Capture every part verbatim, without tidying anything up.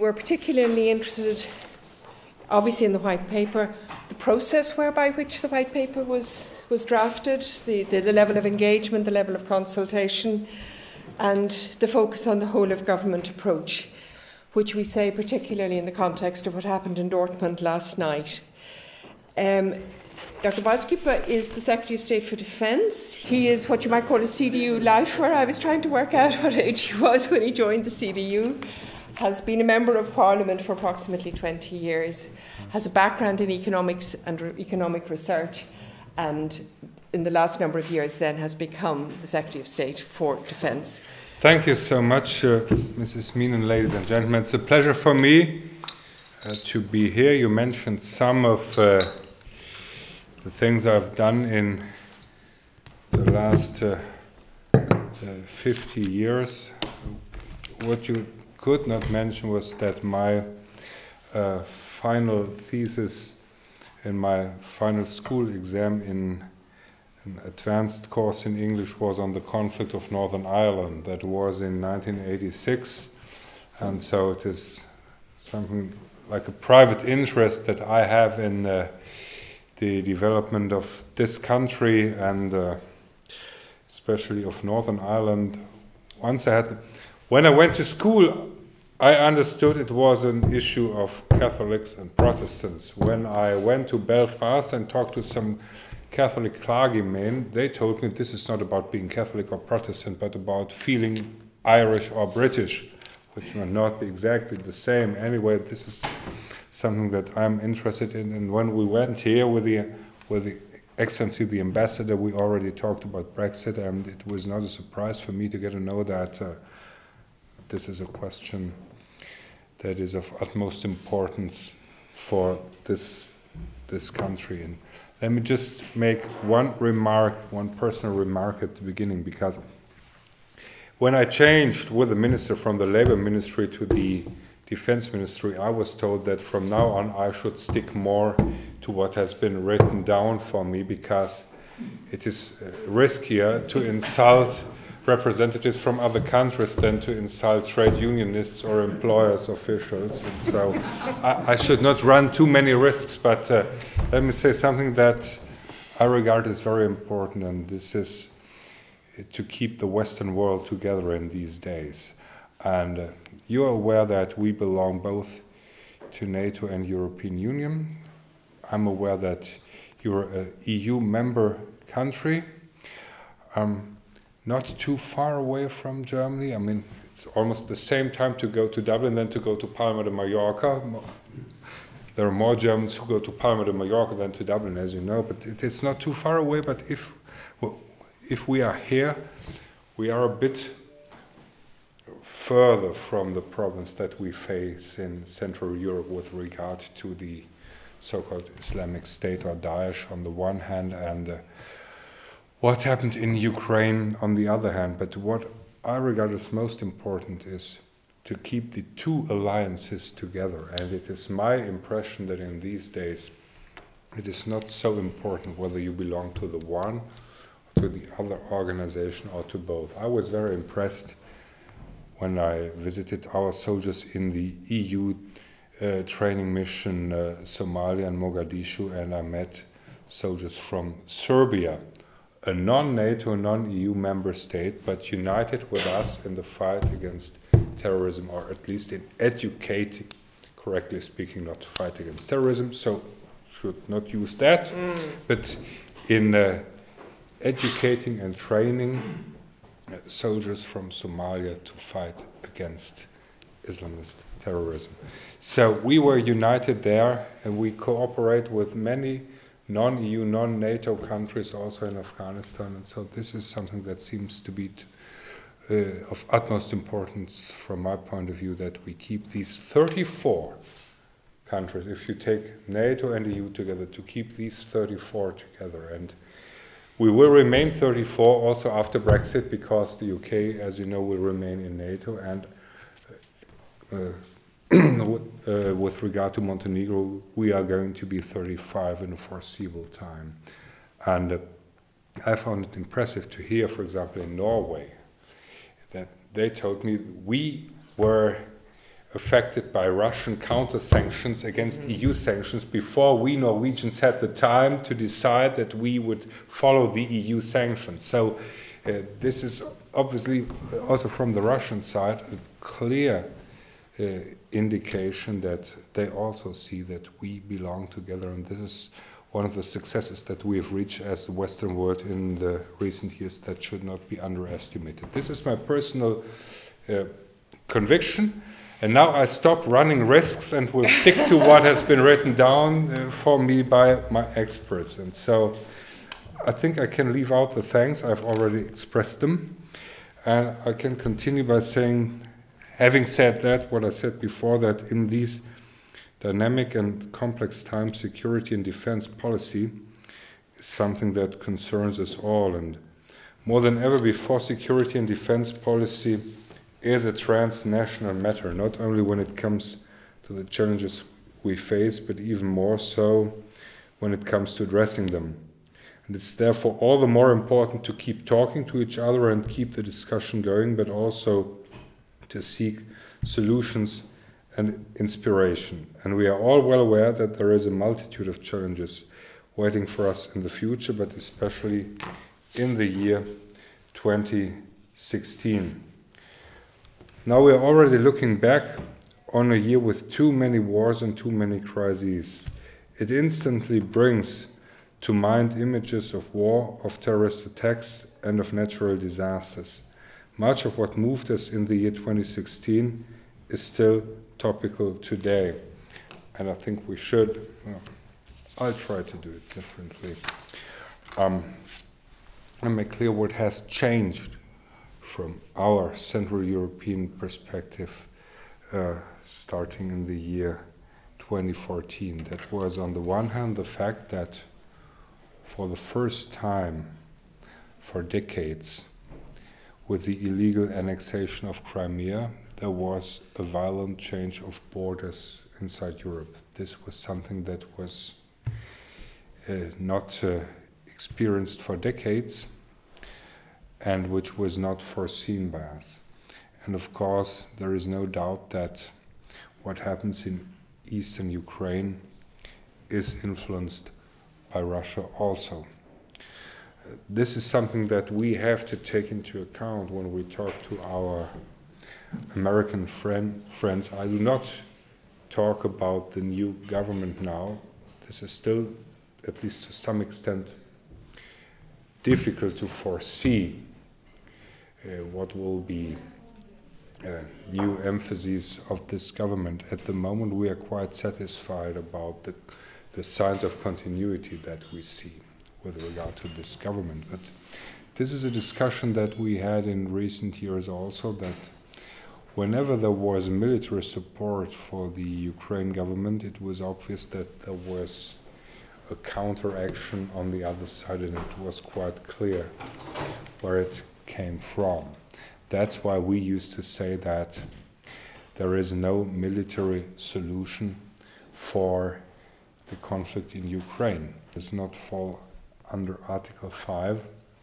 were particularly interested, obviously, in the white paper, the process whereby which the white paper was, was drafted, the, the, the level of engagement, the level of consultation, and the focus on the whole of government approach, which we say particularly in the context of what happened in Dortmund last night. Um, Doctor Brauksiepe is the Secretary of State for Defence. He is what you might call a C D U lifer. I was trying to work out what age he was when he joined the C D U. Has been a member of Parliament for approximately twenty years. Has a background in economics and re- economic research, and in the last number of years then has become the Secretary of State for Defence. Thank you so much, uh, Missus Meenan, ladies and gentlemen. It's a pleasure for me uh, to be here. You mentioned some of uh, the things I've done in the last uh, uh, fifty years. What you could not mention was that my uh, final thesis in my final school exam in an advanced course in English was on the conflict of Northern Ireland. That was in nineteen eighty-six, and so it is something like a private interest that I have in uh, the development of this country, and uh, especially of Northern Ireland. Once I had, when I went to school, I understood it was an issue of Catholics and Protestants. When I went to Belfast and talked to some Catholic clergymen, they told me this is not about being Catholic or Protestant, but about feeling Irish or British, which might not be exactly the same. Anyway, this is something that I'm interested in. And when we went here with the with the Excellency, the ambassador, we already talked about Brexit, and it was not a surprise for me to get to know that uh, this is a question that is of utmost importance for this this country. And let me just make one remark, one personal remark at the beginning, because when I changed with the minister from the Labour Ministry to the Defense Ministry, I was told that from now on I should stick more to what has been written down for me, because it is riskier to insult representatives from other countries than to insult trade unionists or employers officials. And so I, I should not run too many risks, but uh, let me say something that I regard as very important, and this is to keep the Western world together in these days. And uh, you are aware that we belong both to NATO and European Union. I'm aware that you're an E U member country. Um, not too far away from Germany. I mean, it's almost the same time to go to Dublin than to go to Palma de Mallorca. There are more Germans who go to Palma de Mallorca than to Dublin, as you know, but it, it's not too far away. But if, well, if we are here, we are a bit further from the problems that we face in Central Europe with regard to the so-called Islamic State or Daesh on the one hand, and uh, what happened in Ukraine on the other hand. But what I regard as most important is to keep the two alliances together. And it is my impression that in these days it is not so important whether you belong to the one, or to the other organization, or to both. I was very impressed when I visited our soldiers in the E U uh, training mission uh, Somalia and Mogadishu, and I met soldiers from Serbia, a non-NATO, non-E U member state, but united with us in the fight against terrorism, or at least in educating, correctly speaking, not to fight against terrorism, so should not use that, mm. but in uh, educating and training uh, soldiers from Somalia to fight against Islamist terrorism. So we were united there, and we cooperate with many non-E U, non-NATO countries also in Afghanistan, and so this is something that seems to be t uh, of utmost importance from my point of view, that we keep these thirty-four countries, if you take NATO and E U together, to keep these thirty-four together. And we will remain thirty-four also after Brexit, because the U K, as you know, will remain in NATO, and uh, Uh, with regard to Montenegro, we are going to be thirty-five in a foreseeable time. And uh, I found it impressive to hear, for example, in Norway, that they told me we were affected by Russian counter-sanctions against E U sanctions before we Norwegians had the time to decide that we would follow the E U sanctions. So uh, this is obviously also from the Russian side a clear uh, indication that they also see that we belong together, and this is one of the successes that we have reached as the Western world in the recent years that should not be underestimated. This is my personal uh, conviction. And now I stop running risks and will stick to what has been written down uh, for me by my experts. And so I think I can leave out the thanks. I've already expressed them. And I can continue by saying, having said that, what I said before, that in these dynamic and complex times, security and defense policy is something that concerns us all. And more than ever before, security and defense policy is a transnational matter, not only when it comes to the challenges we face, but even more so when it comes to addressing them. And it's therefore all the more important to keep talking to each other and keep the discussion going, but also to seek solutions and inspiration. And we are all well aware that there is a multitude of challenges waiting for us in the future, but especially in the year twenty sixteen. Now we are already looking back on a year with too many wars and too many crises. It instantly brings to mind images of war, of terrorist attacks, and of natural disasters. Much of what moved us in the year twenty sixteen is still topical today. And I think we should, well, I'll try to do it differently, um, and make clear what has changed from our Central European perspective, uh, starting in the year twenty fourteen. That was, on the one hand, the fact that for the first time for decades, with the illegal annexation of Crimea, there was a violent change of borders inside Europe. This was something that was uh, not uh, experienced for decades, and which was not foreseen by us. And of course, there is no doubt that what happens in eastern Ukraine is influenced by Russia also. Uh, this is something that we have to take into account when we talk to our American friend, friends. I do not talk about the new government now. This is still, at least to some extent, difficult to foresee Uh, what will be uh, new emphases of this government. At the moment, we are quite satisfied about the, the signs of continuity that we see with regard to this government. But this is a discussion that we had in recent years also, that whenever there was military support for the Ukraine government, it was obvious that there was a counteraction on the other side, and it was quite clear where it came from. That's why we used to say that there is no military solution for the conflict in Ukraine. It does not fall under Article five,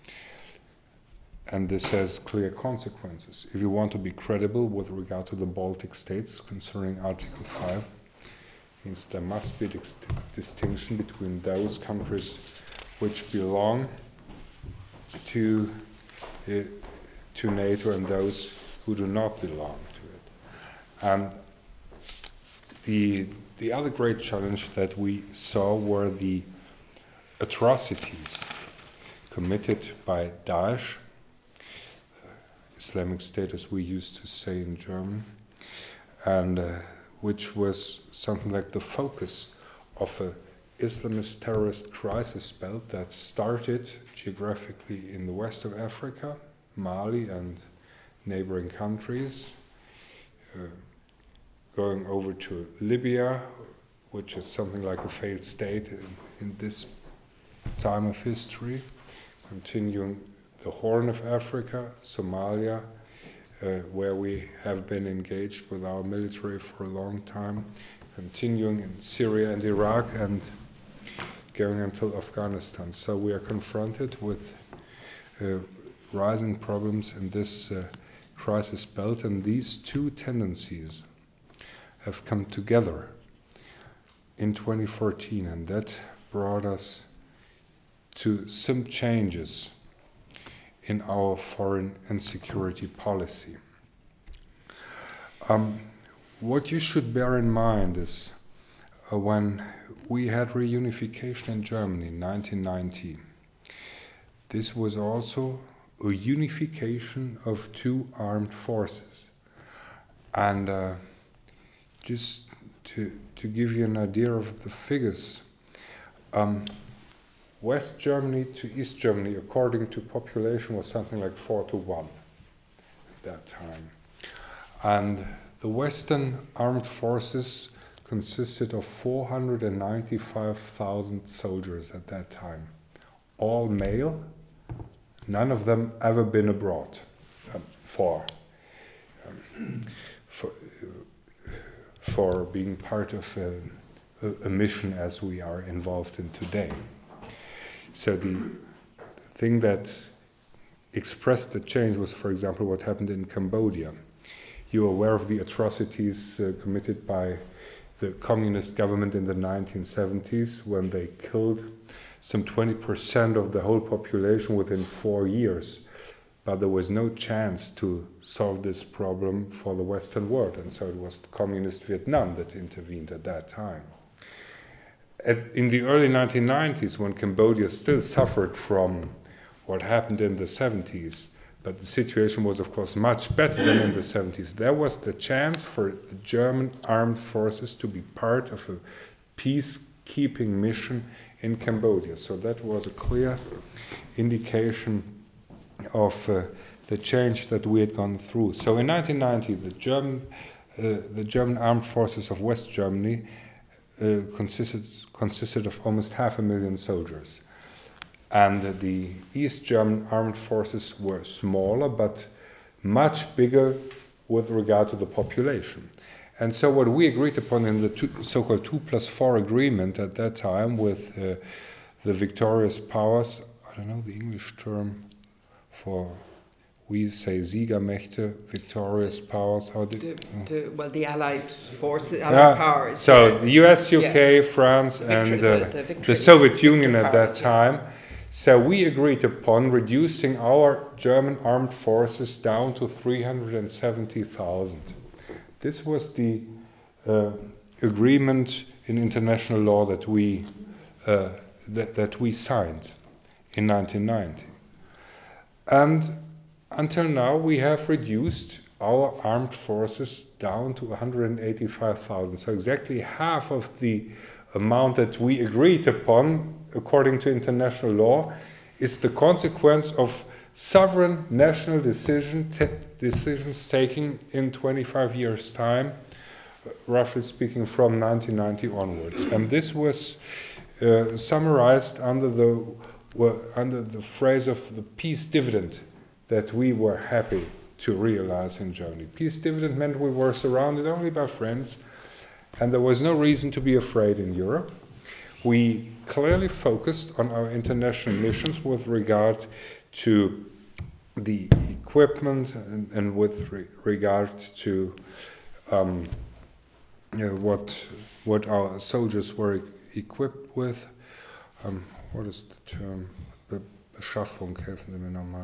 and this has clear consequences. If you want to be credible with regard to the Baltic states concerning Article five, it means there must be a dist distinction between those countries which belong to Uh, to NATO and those who do not belong to it. Um, the, the other great challenge that we saw were the atrocities committed by Daesh, uh, Islamic State as we used to say in German, and uh, which was something like the focus of a Islamist terrorist crisis belt that started geographically in the west of Africa, Mali and neighboring countries, uh, going over to Libya, which is something like a failed state in, in this time of history, continuing the Horn of Africa, Somalia, uh, where we have been engaged with our military for a long time, continuing in Syria and Iraq, and going until Afghanistan. So we are confronted with uh, rising problems in this uh, crisis belt, and these two tendencies, have come together in twenty fourteen, and that brought us to some changes in our foreign and security policy. Um, what you should bear in mind is uh, when we had reunification in Germany in nineteen ninety, this was also a unification of two armed forces. And uh, just to, to give you an idea of the figures, um, West Germany to East Germany, according to population, was something like four to one at that time. And the Western armed forces consisted of four hundred ninety-five thousand soldiers at that time, all male. None of them ever been abroad um, for, um, for, uh, for being part of a, a, a mission as we are involved in today. So the thing that expressed the change was, for example, what happened in Cambodia. You are aware of the atrocities uh, committed by the communist government in the nineteen seventies when they killed some twenty percent of the whole population within four years. But there was no chance to solve this problem for the Western world, and so it was communist Vietnam that intervened at that time. At, in the early nineteen nineties, when Cambodia still suffered from what happened in the seventies, but the situation was, of course, much better than in the seventies, there was the chance for the German armed forces to be part of a peacekeeping mission in Cambodia. So that was a clear indication of uh, the change that we had gone through. So in nineteen ninety, the German, uh, the German armed forces of West Germany uh, consisted, consisted of almost half a million soldiers. And the East German armed forces were smaller, but much bigger with regard to the population. And so what we agreed upon in the two, so-called two plus four agreement at that time with uh, the victorious powers, I don't know the English term for, we say Siegermächte, victorious powers, how did... The, the, well, the Allied forces, Allied yeah, powers. So yeah. the U S, U K, yeah. France, Victory, and uh, the, the, the Soviet Union powers, at that yeah. time. So we agreed upon reducing our German armed forces down to three hundred seventy thousand. This was the uh, agreement in international law that we uh, that, that we signed in nineteen ninety. And until now we have reduced our armed forces down to one hundred eighty-five thousand. So exactly half of the amount that we agreed upon according to international law is the consequence of sovereign national decision te decisions taken in twenty-five years' time, roughly speaking from nineteen ninety onwards. And this was uh, summarized under the, uh, under the phrase of the peace dividend that we were happy to realize in Germany. Peace dividend meant we were surrounded only by friends, and there was no reason to be afraid in Europe. We clearly focused on our international missions with regard to the equipment and, and with re regard to um, you know, what what our soldiers were e equipped with. Um, what is the term? Be Beschaffung, helfen Sie mir nochmal.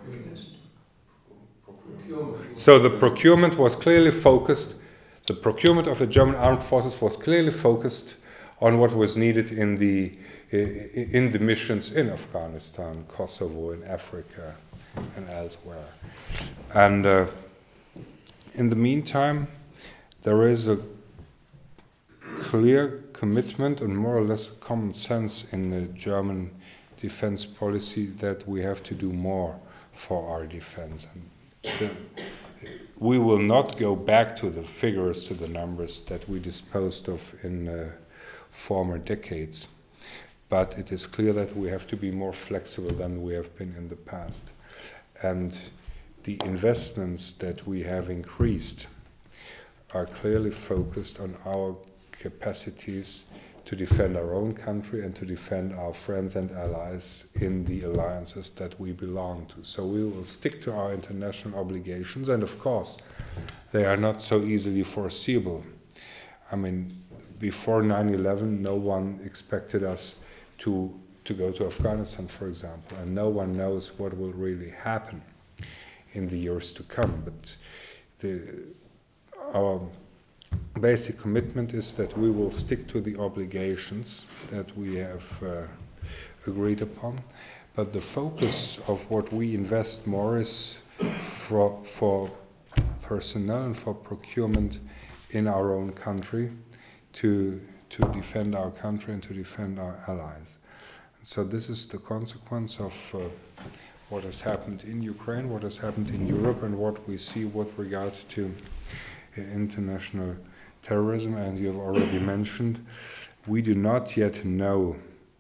So the procurement was clearly focused. The procurement of the German armed forces was clearly focused on what was needed in the in the missions in Afghanistan, Kosovo, in Africa, and elsewhere. And uh, in the meantime, there is a clear commitment and more or less common sense in the German defense policy that we have to do more for our defense. And the, we will not go back to the figures, to the numbers that we disposed of in uh, former decades. But it is clear that we have to be more flexible than we have been in the past. And the investments that we have increased are clearly focused on our capacities to defend our own country and to defend our friends and allies in the alliances that we belong to. So we will stick to our international obligations, and of course, they are not so easily foreseeable. I mean, before nine eleven, no one expected us to to go to Afghanistan, for example, and no one knows what will really happen in the years to come. But the, our basic commitment is that we will stick to the obligations that we have uh, agreed upon. But the focus of what we invest more is for, for personnel and for procurement in our own country to, to defend our country and to defend our allies. So this is the consequence of uh, what has happened in Ukraine, what has happened in Europe, and what we see with regard to uh, international terrorism. And you have already mentioned, we do not yet know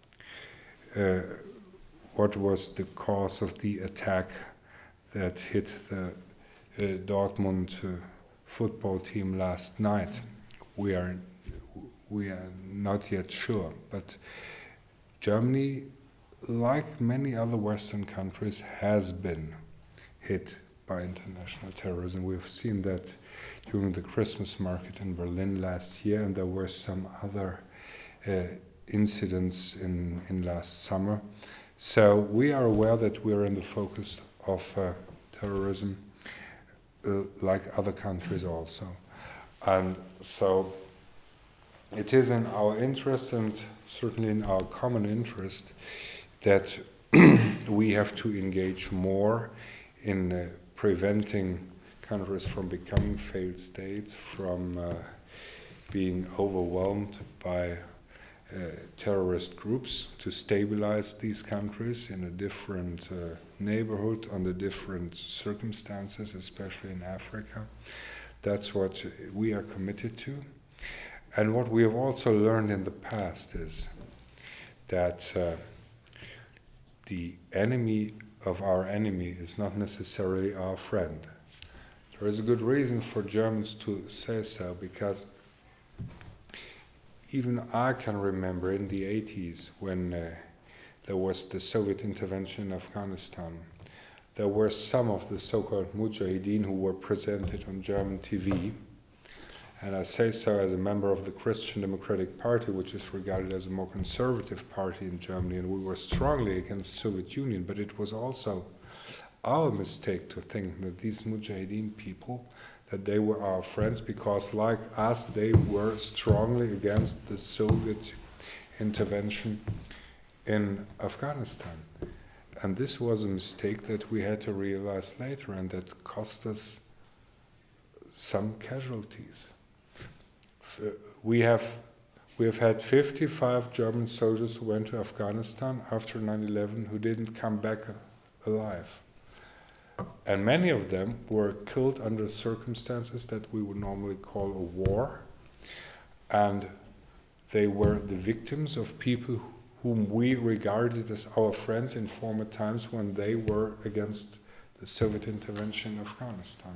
uh, what was the cause of the attack that hit the uh, Dortmund uh, football team last night. We are, we are not yet sure, but Germany, like many other Western countries, has been hit by international terrorism. We've seen that during the Christmas market in Berlin last year, and there were some other uh, incidents in, in last summer. So we are aware that we are in the focus of uh, terrorism, uh, like other countries also. And so it is in our interest, and certainly in our common interest, that we have to engage more in uh, preventing countries from becoming failed states, from uh, being overwhelmed by uh, terrorist groups, to stabilize these countries in a different uh, neighborhood, under different circumstances, especially in Africa. That's what we are committed to. And what we have also learned in the past is that uh, the enemy of our enemy is not necessarily our friend. There is a good reason for Germans to say so, because even I can remember in the eighties when uh, there was the Soviet intervention in Afghanistan, there were some of the so-called mujahideen who were presented on German T V. And I say so as a member of the Christian Democratic Party, which is regarded as a more conservative party in Germany, and we were strongly against the Soviet Union, but it was also our mistake to think that these mujahideen people, that they were our friends, because like us, they were strongly against the Soviet intervention in Afghanistan. And this was a mistake that we had to realize later, and that cost us some casualties. We have we have had fifty-five German soldiers who went to Afghanistan after nine eleven who didn't come back alive. And many of them were killed under circumstances that we would normally call a war. And they were the victims of people whom we regarded as our friends in former times when they were against the Soviet intervention in Afghanistan.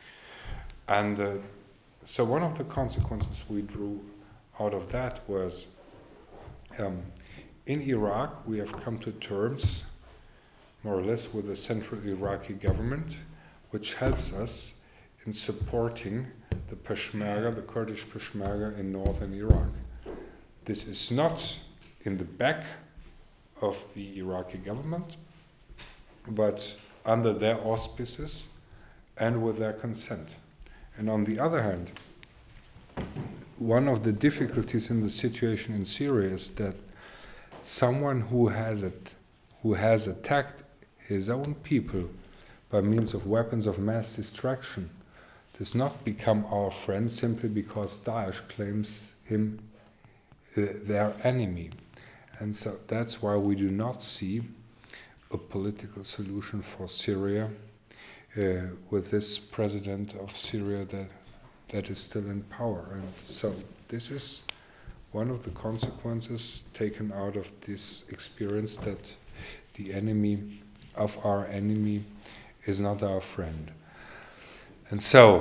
And uh, so one of the consequences we drew out of that was, um, in Iraq we have come to terms, more or less, with the central Iraqi government, which helps us in supporting the Peshmerga, the Kurdish Peshmerga in northern Iraq. This is not in the back of the Iraqi government, but under their auspices and with their consent. And on the other hand, one of the difficulties in the situation in Syria is that someone who has it, who has attacked his own people by means of weapons of mass destruction does not become our friend simply because Daesh claims him uh, their enemy. And so that's why we do not see a political solution for Syria Uh, with this president of Syria that that is still in power. And so this is one of the consequences taken out of this experience, that the enemy of our enemy is not our friend. And so,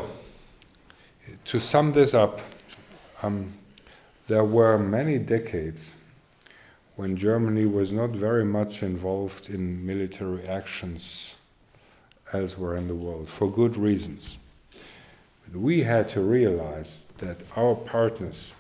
to sum this up, um, there were many decades when Germany was not very much involved in military actions elsewhere in the world, for good reasons. But we had to realize that our partners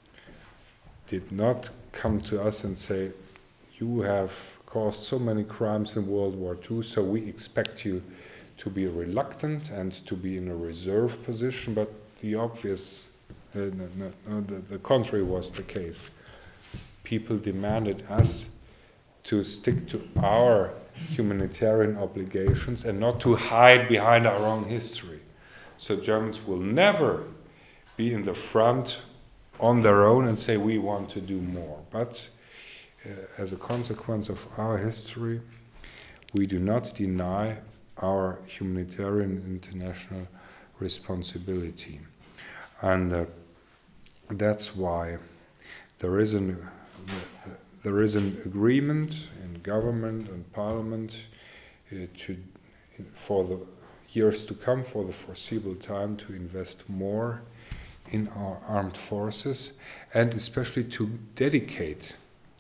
did not come to us and say, you have caused so many crimes in World War Two, so we expect you to be reluctant and to be in a reserve position, but the obvious, uh, no, no, no, the, the contrary was the case. People demanded us to stick to our humanitarian obligations and not to hide behind our own history. So Germans will never be in the front on their own and say we want to do more. But uh, as a consequence of our history, we do not deny our humanitarian international responsibility. And uh, that's why there is an uh, there is an agreement in government and parliament uh, to for the years to come, for the foreseeable time, to invest more in our armed forces, and especially to dedicate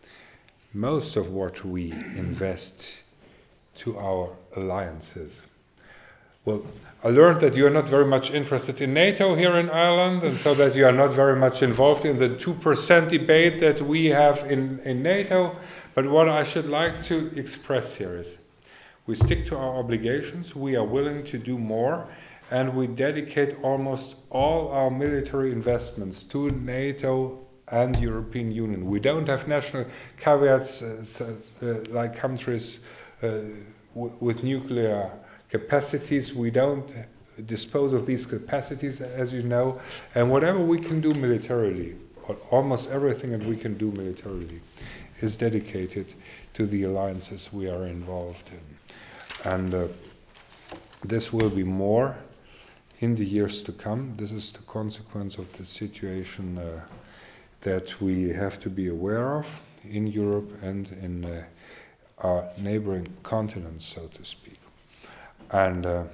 most of what we invest to our alliances. Well, I learned that you are not very much interested in NATO here in Ireland, and so that you are not very much involved in the two percent debate that we have in, in NATO. But what I should like to express here is, we stick to our obligations, we are willing to do more, and we dedicate almost all our military investments to NATO and European Union. We don't have national caveats uh, uh, like countries uh, w with nuclear capacities. We don't dispose of these capacities, as you know, and whatever we can do militarily, or almost everything that we can do militarily, is dedicated to the alliances we are involved in. And uh, this will be more in the years to come. This is the consequence of the situation uh, that we have to be aware of in Europe and in uh, our neighboring continents, so to speak. And uh,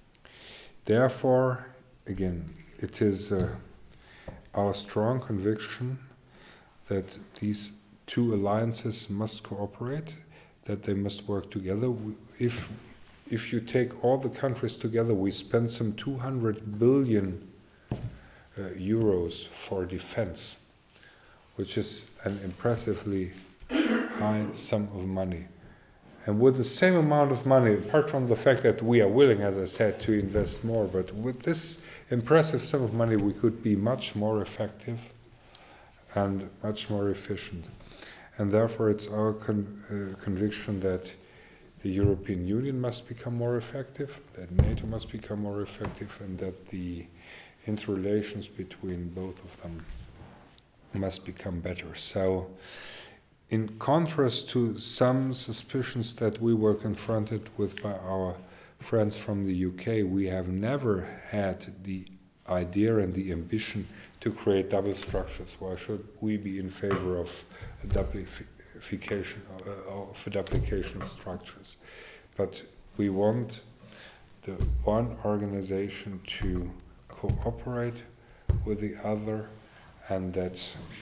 therefore, again, it is uh, our strong conviction that these two alliances must cooperate, that they must work together. If, if you take all the countries together, we spend some two hundred billion uh, euros for defense, which is an impressively high sum of money. And with the same amount of money, apart from the fact that we are willing, as I said, to invest more, but with this impressive sum of money, we could be much more effective and much more efficient. And therefore, it's our con uh, conviction that the European Union must become more effective, that NATO must become more effective, and that the interrelations between both of them must become better. So, in contrast to some suspicions that we were confronted with by our friends from the U K, we have never had the idea and the ambition to create double structures. Why should we be in favor of a duplication of a duplication of structures? But we want the one organization to cooperate with the other, and that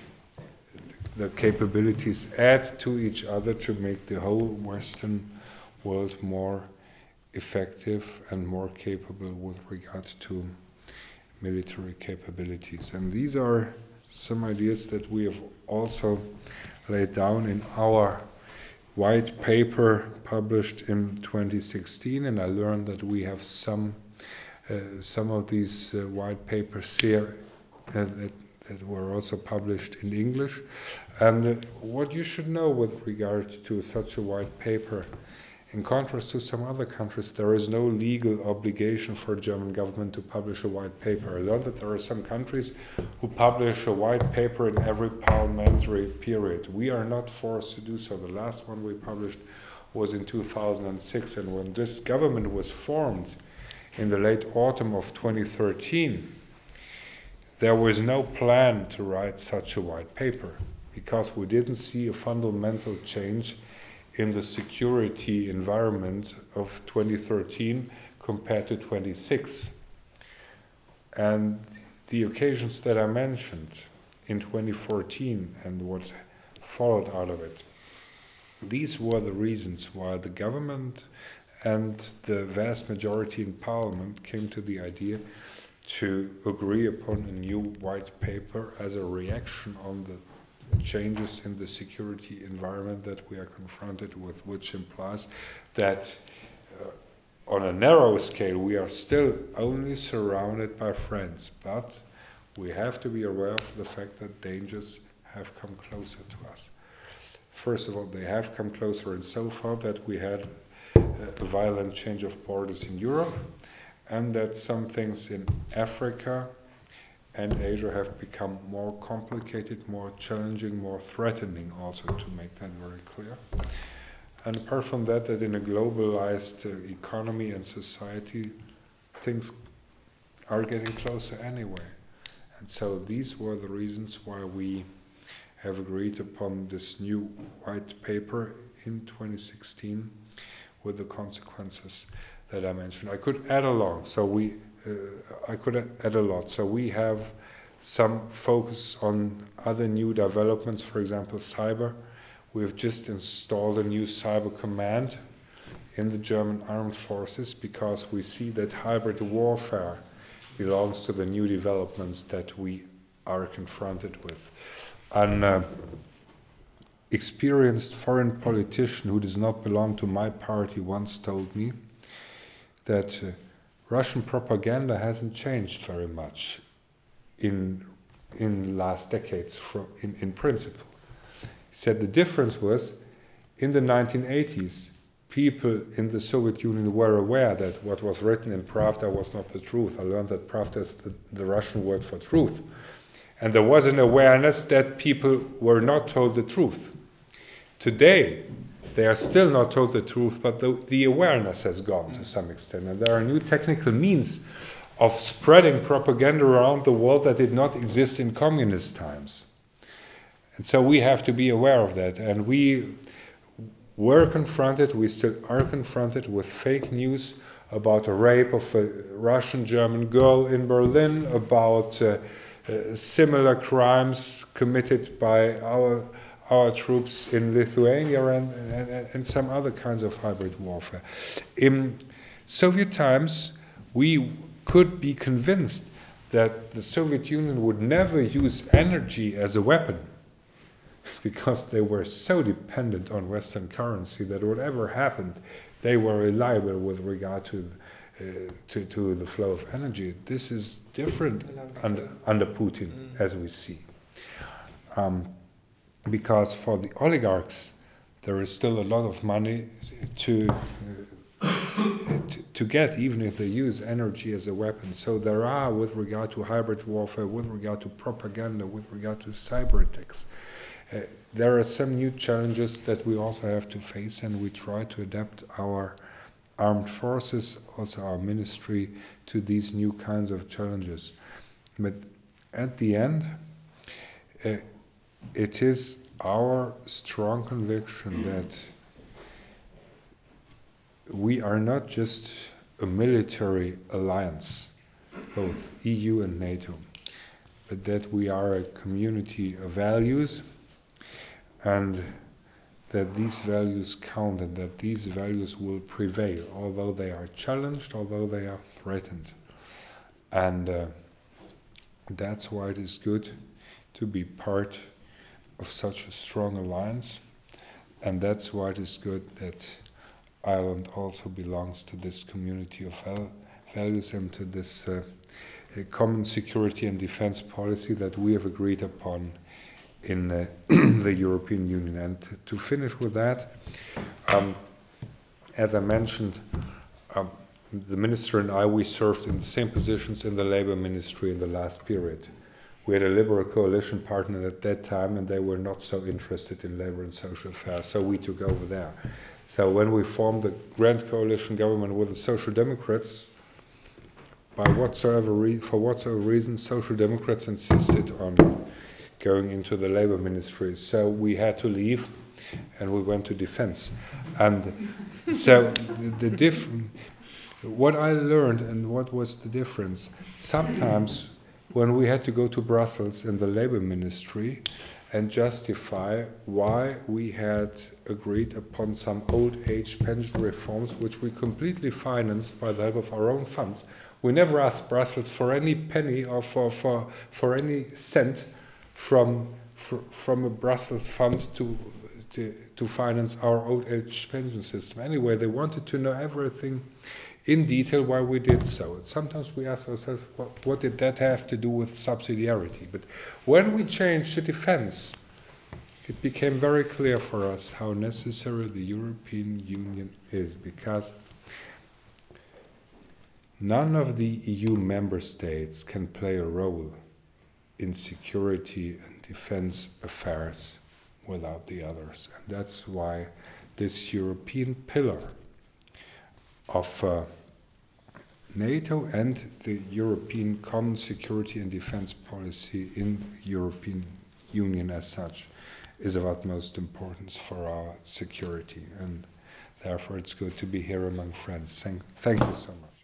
the capabilities add to each other to make the whole Western world more effective and more capable with regard to military capabilities. And these are some ideas that we have also laid down in our white paper published in twenty sixteen, and I learned that we have some uh, some of these uh, white papers here uh, that that were also published in English. And uh, what you should know with regard to such a white paper, in contrast to some other countries, there is no legal obligation for a German government to publish a white paper. I learned that there are some countries who publish a white paper in every parliamentary period. We are not forced to do so. The last one we published was in two thousand six, and when this government was formed in the late autumn of twenty thirteen, there was no plan to write such a white paper, because we didn't see a fundamental change in the security environment of twenty thirteen compared to twenty-six. And the occasions that I mentioned in twenty fourteen and what followed out of it, these were the reasons why the government and the vast majority in parliament came to the idea to agree upon a new white paper as a reaction on the changes in the security environment that we are confronted with, which implies that uh, on a narrow scale we are still only surrounded by friends, but we have to be aware of the fact that dangers have come closer to us. First of all, they have come closer insofar that we had a violent change of borders in Europe, and that some things in Africa and Asia have become more complicated, more challenging, more threatening, also, to make that very clear. And apart from that, that in a globalized uh, economy and society, things are getting closer anyway. And so these were the reasons why we have agreed upon this new white paper in twenty sixteen with the consequences that I mentioned. I could add along, so we, uh, I could add a lot. So we have some focus on other new developments, for example, cyber. We've just installed a new cyber command in the German armed forces because we see that hybrid warfare belongs to the new developments that we are confronted with. An uh, experienced foreign politician who does not belong to my party once told me that uh, Russian propaganda hasn't changed very much in in the last decades from, in, in principle. He said the difference was in the nineteen eighties people in the Soviet Union were aware that what was written in Pravda was not the truth. I learned that Pravda is the, the Russian word for truth. And there was an awareness that people were not told the truth. Today, they are still not told the truth, but the, the awareness has gone to some extent. And there are new technical means of spreading propaganda around the world that did not exist in communist times. And so we have to be aware of that. And we were confronted, we still are confronted with fake news about a rape of a Russian-German girl in Berlin, about uh, uh, similar crimes committed by our our troops in Lithuania and, and, and some other kinds of hybrid warfare. In Soviet times, we could be convinced that the Soviet Union would never use energy as a weapon because they were so dependent on Western currency that whatever happened, they were reliable with regard to, uh, to, to the flow of energy. This is different under, under Putin, mm. as we see. Um, Because for the oligarchs, there is still a lot of money to, uh, to to get, even if they use energy as a weapon. So there are, with regard to hybrid warfare, with regard to propaganda, with regard to cyber attacks, uh, there are some new challenges that we also have to face, and we try to adapt our armed forces, also our ministry, to these new kinds of challenges. But at the end, uh, it is our strong conviction that we are not just a military alliance, both E U and NATO, but that we are a community of values, and that these values count, and that these values will prevail, although they are challenged, although they are threatened. And uh, that's why it is good to be part of such a strong alliance, and that's why it is good that Ireland also belongs to this community of val values and to this uh, common security and defense policy that we have agreed upon in uh, the European Union. And to finish with that, um, as I mentioned, um, the minister and I, we served in the same positions in the Labour Ministry in the last period. We had a Liberal coalition partner at that time, and they were not so interested in labour and social affairs, so we took over there. So when we formed the Grand Coalition government with the Social Democrats, by whatsoever re for whatsoever reason, Social Democrats insisted on going into the Labour Ministry. So we had to leave, and we went to defence. And so the, the diff what I learned and what was the difference, sometimes when we had to go to Brussels in the Labour Ministry, and justify why we had agreed upon some old age pension reforms which we completely financed by the help of our own funds. We never asked Brussels for any penny or for, for, for any cent from, for, from a Brussels fund to, to, to finance our old age pension system. Anyway, they wanted to know everything in detail why we did so. Sometimes we ask ourselves, well, what did that have to do with subsidiarity? But when we changed to defense, it became very clear for us how necessary the European Union is, because none of the E U member states can play a role in security and defense affairs without the others. And that's why this European pillar of uh, NATO and the European Common Security and Defense Policy in European Union as such is of utmost importance for our security, and therefore it's good to be here among friends. Thank, thank you so much.